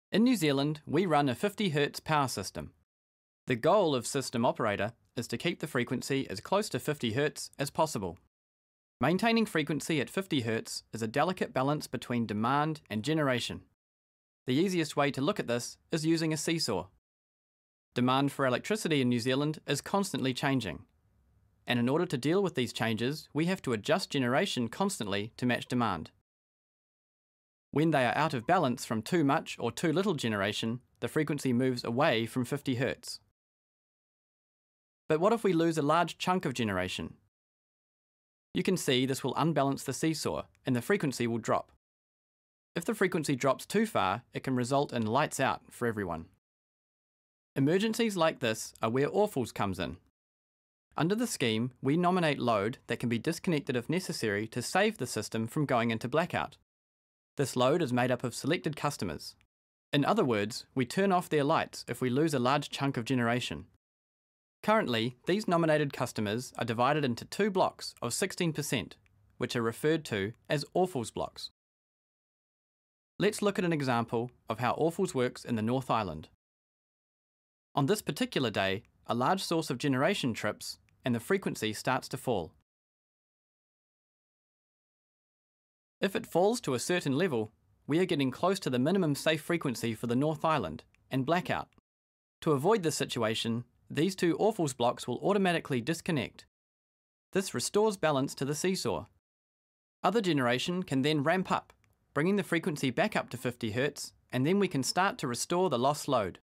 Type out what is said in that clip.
In New Zealand, we run a 50 Hz power system. The goal of system operator is to keep the frequency as close to 50 Hz as possible. Maintaining frequency at 50 Hz is a delicate balance between demand and generation. The easiest way to look at this is using a seesaw. Demand for electricity in New Zealand is constantly changing. And in order to deal with these changes, we have to adjust generation constantly to match demand. When they are out of balance from too much or too little generation, the frequency moves away from 50 Hz. But what if we lose a large chunk of generation? You can see this will unbalance the seesaw and the frequency will drop. If the frequency drops too far, it can result in lights out for everyone. Emergencies like this are where AUFLS comes in. Under the scheme, we nominate load that can be disconnected if necessary to save the system from going into blackout. This load is made up of selected customers. In other words, we turn off their lights if we lose a large chunk of generation. Currently, these nominated customers are divided into two blocks of 16%, which are referred to as AUFLS blocks. Let's look at an example of how AUFLS works in the North Island. On this particular day, a large source of generation trips and the frequency starts to fall. If it falls to a certain level, we are getting close to the minimum safe frequency for the North Island and blackout. To avoid this situation, these two AUFLS blocks will automatically disconnect. This restores balance to the seesaw. Other generation can then ramp up, bringing the frequency back up to 50 Hz, and then we can start to restore the lost load.